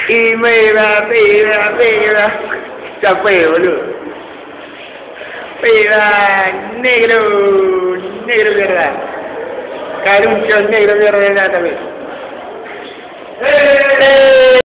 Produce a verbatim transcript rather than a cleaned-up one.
Y mira, mira, mira. Ya fue, boludo. Mira, negro, negro mierda. Caruncho negro mierda también. ¡Eh!